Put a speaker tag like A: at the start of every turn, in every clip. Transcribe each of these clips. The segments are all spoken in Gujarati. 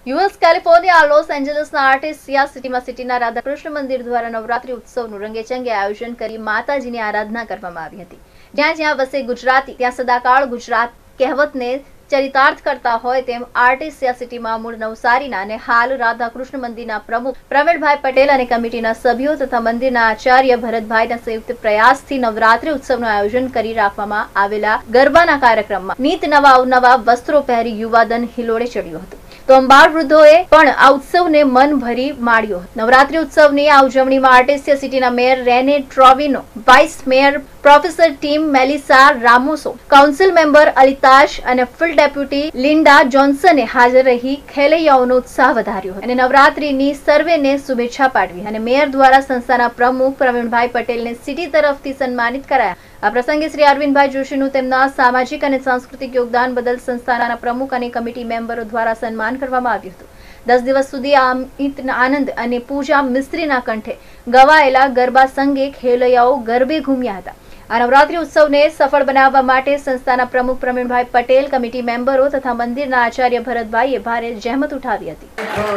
A: યુએસ કેલિફોર્નિયા લોસ એન્જલસના આર્ટિસ્ટિયા સિટીમાં સિટીના રાધાકૃષ્ણ મંદિર દ્વારા નવરાત્રી ઉત્સવનું રંગેચંગે આયોજન કરી માતાજીની આરાધના કરવામાં આવી હતી। જ્યાં જ્યાં વસે ગુજરાતી ત્યાં સદાકાળ ગુજરાત કહેવતને ચરિતાર્થ કરતા હોય તેમ આર્ટિસ્ટિયા સિટીમાં મૂળ નવસારીના અને હાલ રાધાકૃષ્ણ મંદિરના પ્રમુખ પ્રવીણભાઈ પટેલ અને કમિટીના સભ્યો તથા મંદિરના આચાર્ય ભરતભાઈના સંયુક્ત પ્રયાસથી નવરાત્રી ઉત્સવનું આયોજન કરી રાખવામાં આવેલા ગરબાના કાર્યક્રમમાં નીત નવા અવનવા વસ્ત્રો પહેરી યુવાધન હિલોળે ચડ્યું હતું। તો અંબાર વૃદ્ધોએ પણ આ ઉત્સવને મન ભરી માણ્યો। નવરાત્રી ઉત્સવની આ ઉજવણીમાં આર્ટિસ્ટિયા સિટીના mayor Rene Trevino, vice mayor professor Tim Melissa Ramoso, council member અલિતાશ અને ફિલ્ડ ડેપ્યુટી લિન્ડા જોન્સને હાજર રહી ખેલૈયાઓનો ઉત્સાહ વધાર્યો અને નવરાત્રીની સર્વેને શુભેચ્છા પાઠવી અને મેયર દ્વારા સંસ્થાના પ્રમુખ પ્રવીણભાઈ પટેલને સિટી તરફથી સન્માનિત કરાયા। આ પ્રસંગે શ્રી અરવિંદભાઈ જોશીનું તેમના સામાજિક અને સાંસ્કૃતિક યોગદાન બદલ સંસ્થાના પ્રમુખ અને કમિટી મેમ્બરો દ્વારા સન્માન કરવામાં આવ્યું હતું। 10 દિવસ સુધી આનંદ અને પૂજા મિસ્ત્રીના કંઠે ગવાયેલા ગરબા સંગે ખેલૈયાઓ ગરબે ઘૂમ્યા હતા। આ નવરાત્રી ઉત્સવને સફળ બનાવવા માટે સંસ્થાના પ્રમુખ પ્રવીણભાઈ પટેલ, કમિટી મેમ્બરો તથા મંદિરના આચાર્ય ભરતભાઈએ ભારે જહેમત ઉઠાવી હતી।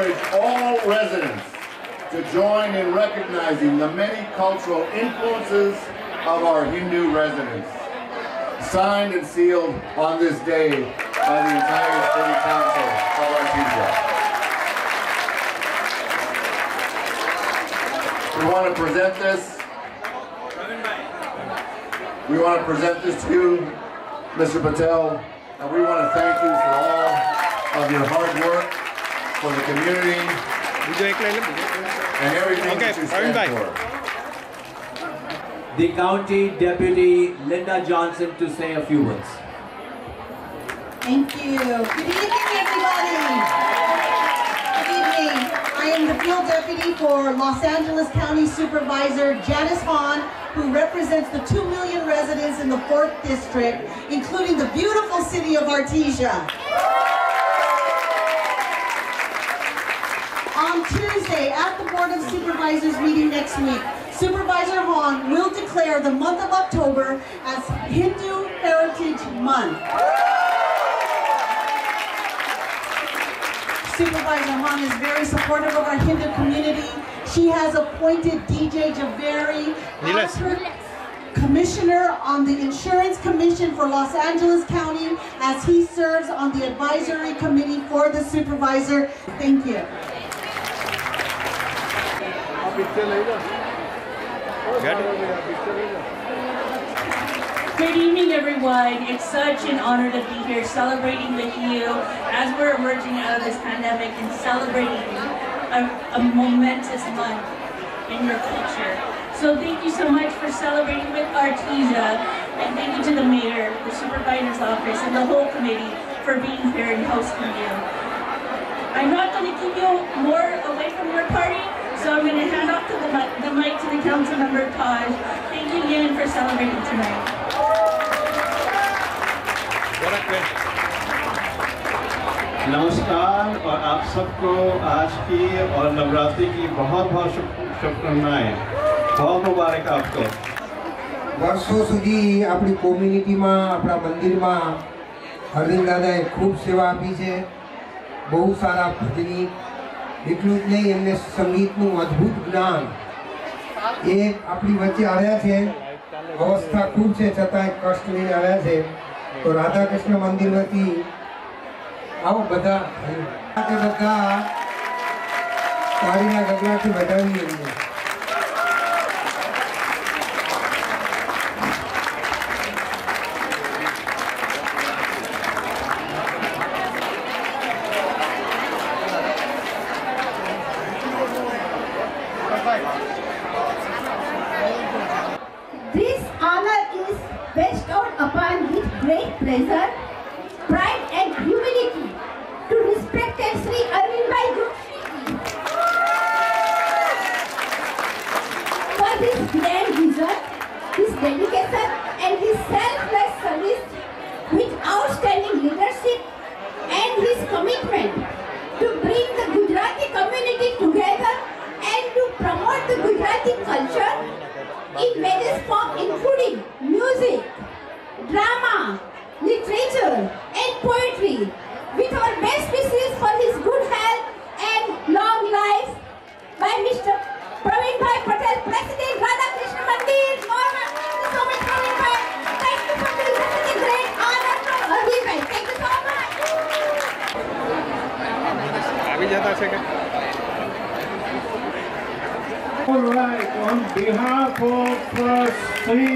B: Of our Hindu residents, signed and sealed on this day by the entire City Council of Artesia. We want to present this. We want to present this to you, Mr. Patel, and we want to thank you for all of your hard work for the community and everything that you stand for.
C: The County Deputy Linda Johnson to say a few words.
D: Thank you. Good evening, everybody. Good evening. I am the Field Deputy for Los Angeles County Supervisor Janice Hahn, who represents the 2 million residents in the 4th District, including the beautiful city of Artesia. On Tuesday, at the Board of Supervisors meeting next week, Supervisor Hahn will declare the month of October as Hindu Heritage Month. Supervisor Hahn is very supportive of our Hindu community. She has appointed DJ Javeri as her Commissioner on the Insurance Commission for Los Angeles County as he serves on the Advisory Committee for the Supervisor. Thank you.
E: Good evening, everyone. It's such an honor to be here celebrating with you as we're emerging out of this pandemic and celebrating a momentous month in your culture. So thank you so much for celebrating with Artesia, and thank you to the mayor, the supervisor's office, and the whole committee for being here and hosting you. I'm not going to keep you more away from your party, so I'm going to hand off to the mic to the council member Taj. Thank you again for celebrating tonight.
F: नमस्कार और आप सबको आज की और नवरात्रि की बहुत बहुत शुभकामनाएं। बहुत मुबारक आपको।
G: वर्षों સુધી આપણી કોમ્યુનિટીમાં આપણા મંદિરમાં અરવિંદ દાદાએ ખૂબ સેવા આપી છે। બહુ સારા ભજની, એટલું જ નહીં એમને સંગીતનું અદ્ભુત જ્ઞાન એ આપણી વચ્ચે આવ્યા છે। અવસ્થા ખૂબ છે છતાં કષ્ટ લઈને આવ્યા છે। તો રાધાકૃષ્ણ મંદિર વતી આવો બધા તાળીના ગગડાથી વધાવી એમને।
H: This honor is bestowed upon with great pleasure, pride and humility to respected Sri Arvindbhai Joshi for his grand vision, his dedication and his selfless service with outstanding leadership and his commitment to bring the Gujarati community together and to promote the Gujarati culture in various forms including music, drama, literature and poetry with our best wishes for his good health
I: આવી જતા છે કે
F: All right, on behalf of Sri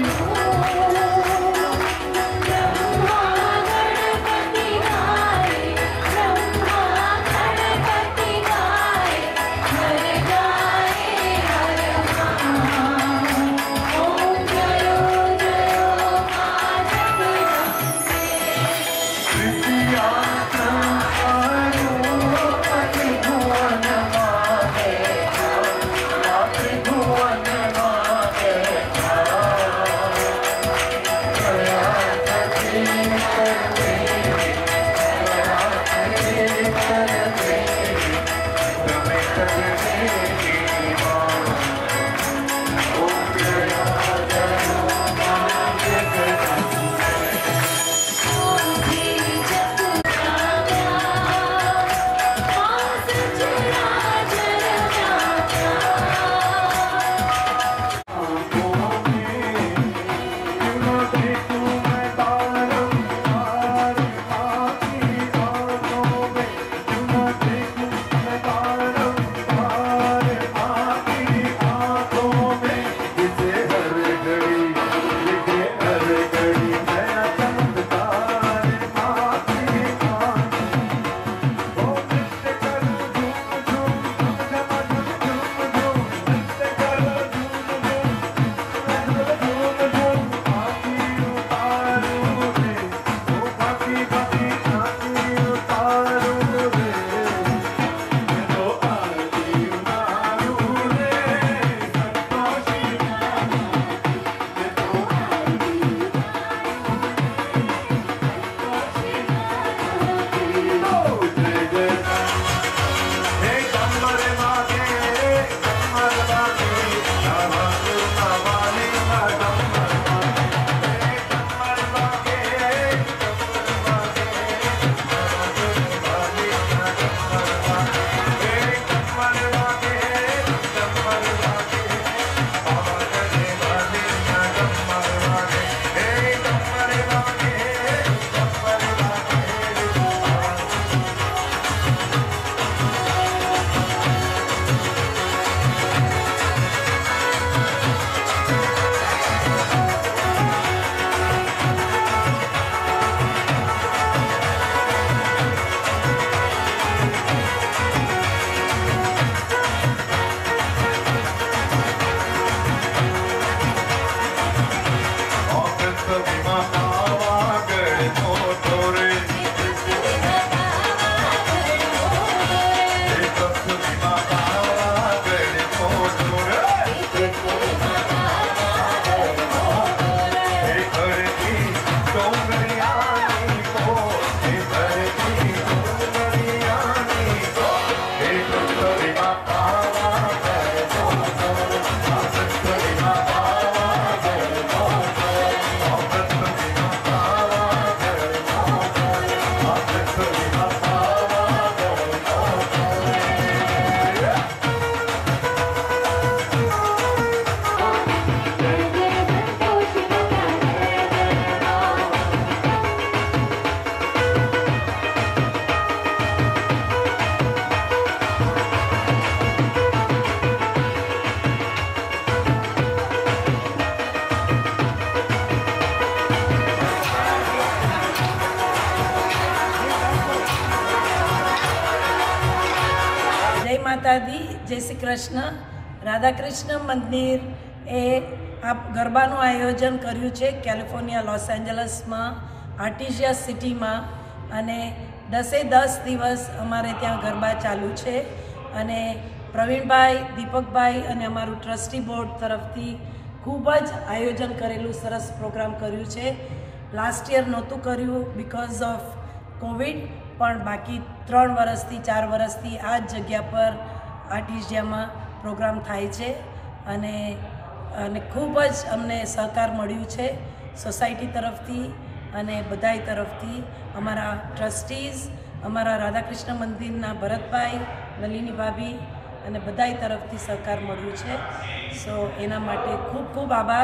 J: माता दी जय श्री कृष्ण राधा कृष्ण मंदिर ए आप गरबाનું આયોજન કર્યું છે કેલિફોર્નિયા લોસ એન્જલસમાં આર્ટિસિયા સિટીમાં અને 10 દિવસ અમારે ત્યાં ગરબા ચાલુ છે અને પ્રવીણભાઈ દીપકભાઈ અને અમારું ટ્રસ્ટી બોર્ડ તરફથી ખૂબ જ આયોજન કરેલું સરસ પ્રોગ્રામ કર્યું છે લાસ્ટ યર નહોતું કર્યું बिकॉज ऑफ कोविड પણ બાકી 3 વર્ષથી 4 વર્ષથી આ જ જગ્યા પર આર્ટિસિયામાં પ્રોગ્રામ થાય છે અને ખૂબ જ અમને સહકાર મળ્યું છે સોસાયટી તરફથી અને બધાય તરફથી અમારા ટ્રસ્ટીઝ અમારા રાધાકૃષ્ણ મંદિરના ભરતભાઈ નલિની ભાભી અને બધાય તરફથી સહકાર મળ્યું છે સો એના માટે ખૂબ ખૂબ આભાર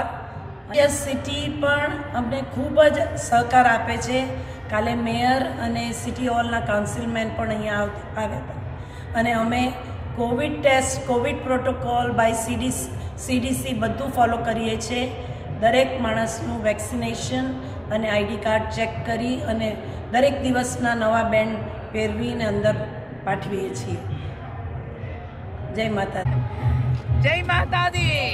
J: સિટી પણ અમને ખૂબ જ સહકાર આપે છે કાલે મેયર અને સિટી હોલના કાઉન્સિલમેન પણ અહીંયા આવ્યા હતા અને અમે Covid test, Covid protocol by CDC બધું ફોલો કરીએ છીએ. દરેક માણસનું વેક્સિનેશન અને ID કાર્ડ ચેક કરી અને દરેક દિવસના નવા બેન્ડ પહેરવીને અંદર પાઠવીએ છીએ. જય માતાજી.
I: જય માતાજી.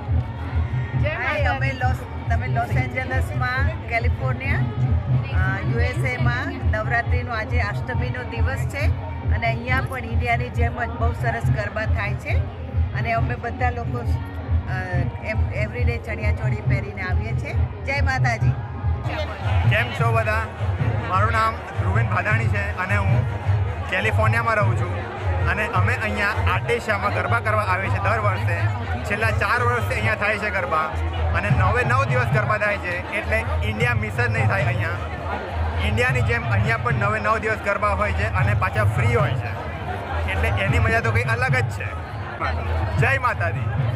I: તમે લોસ એન્જલસમાં કેલિફોર્નિયા USA નવરાત્રિનો આજે અષ્ટમીનો દિવસ છે અને અહીંયા પણ ઇન્ડિયાની જેમ જ બહુ સરસ ગરબા થાય છે અને અમે બધા લોકો એવરીડે ચણિયાચોળી પહેરીને આવીએ છીએ. જય માતાજી.
K: કેમ છો બધા? મારું નામ ધ્રુવેન ભાદાણી છે અને હું કેલિફોર્નિયામાં રહું છું અને અમે અહીંયા આર્ટેશિયામાં ગરબા કરવા આવીએ છીએ દર વર્ષે. છેલ્લા 4 વર્ષથી અહીંયા થાય છે ગરબા અને 9 દિવસ ગરબા થાય છે એટલે ઇન્ડિયા મિસ જ નહીં થાય. અહીંયા ઇન્ડિયાની જેમ અહીંયા પણ 9 દિવસ ગરબા હોય છે અને પાછા ફ્રી હોય છે એટલે એની મજા તો કંઈ અલગ જ છે. જય માતાજી.